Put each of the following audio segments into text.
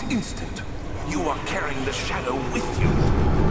instant. You are carrying the shadow with you.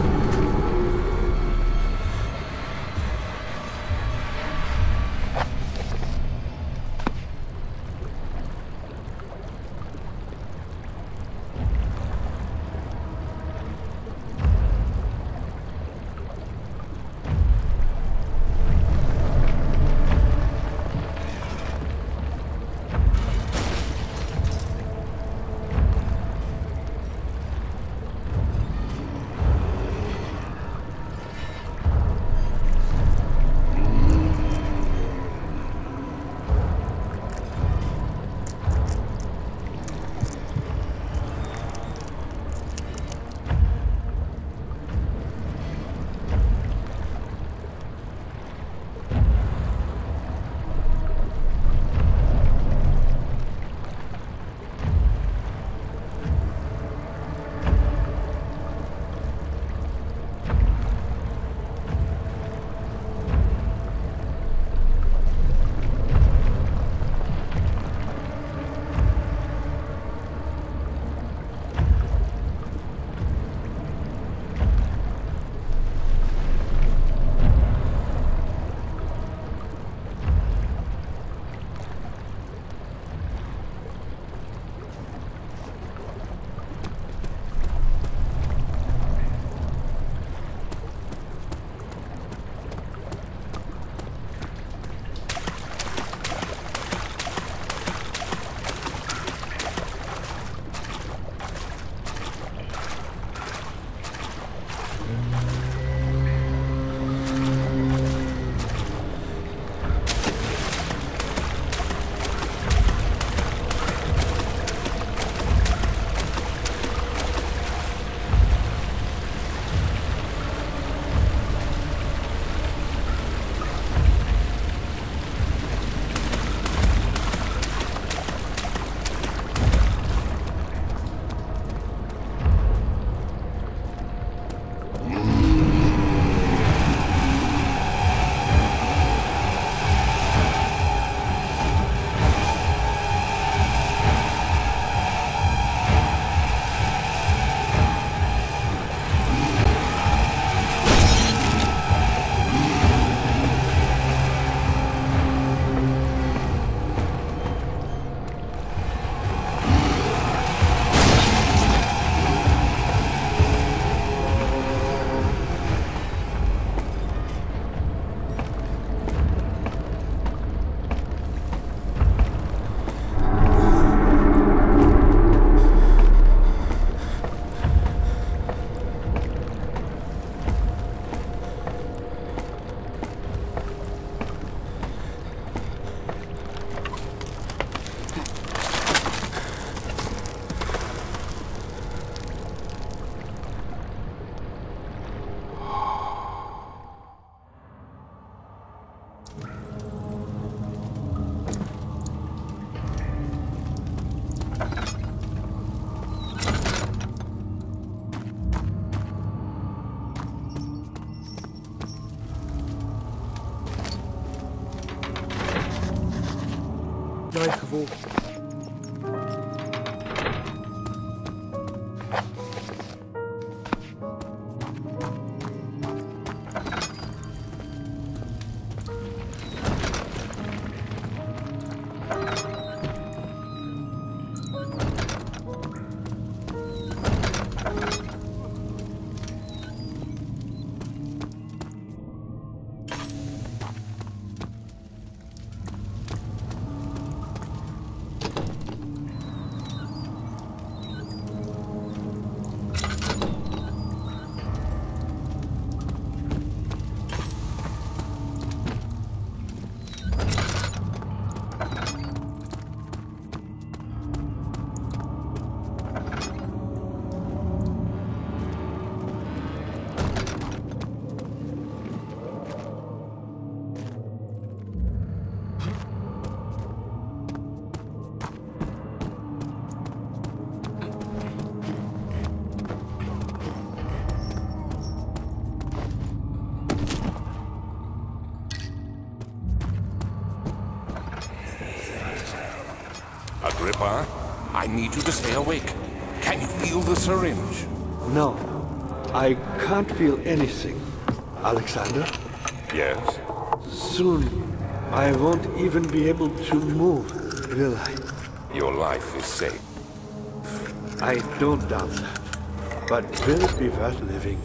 Gleichgewogen. Agrippa, I need you to stay awake. Can you feel the syringe? No, I can't feel anything. Alexander? Yes. Soon, I won't even be able to move, will I? Your life is safe. I don't doubt that. But will it be worth living?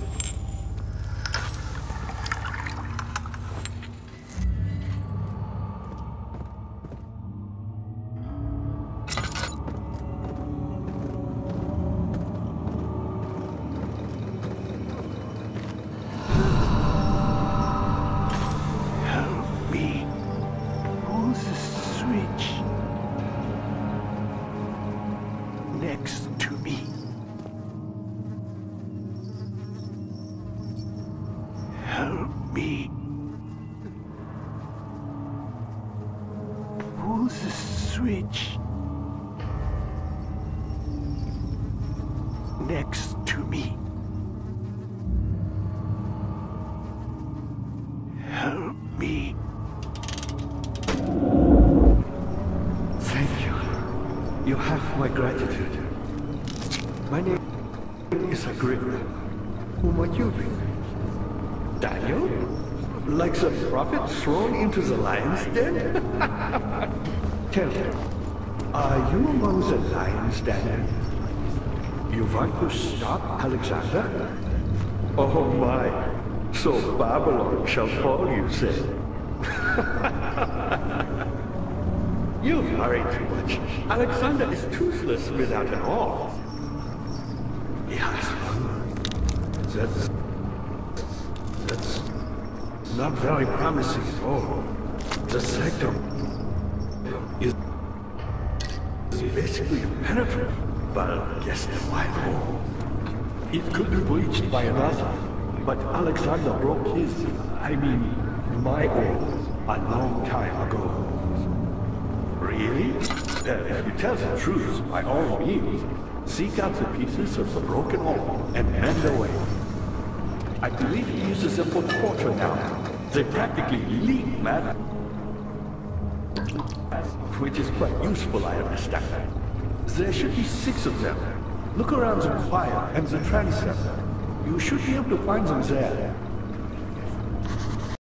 You have my gratitude. My name is Agrippa. Who might you be? Daniel? Like some prophet thrown into the lion's den? Tell me, are you among the lions, Daniel? You want to stop Alexander? Oh my, so Babylon shall fall, you say? You worry too much. Alexander is toothless without an awl. Yes, that's not very promising at all. The sector is basically impenetrable. But guess why more? It could be breached by another, but Alexander broke my awl a long time ago. Really? Well, if you tell the truth, by all means, seek out the pieces of the broken awl and mend away. I believe he uses them for torture now. They practically leak matter, which is quite useful, I understand. There should be 6 of them. Look around the choir and the transept. You should be able to find them there.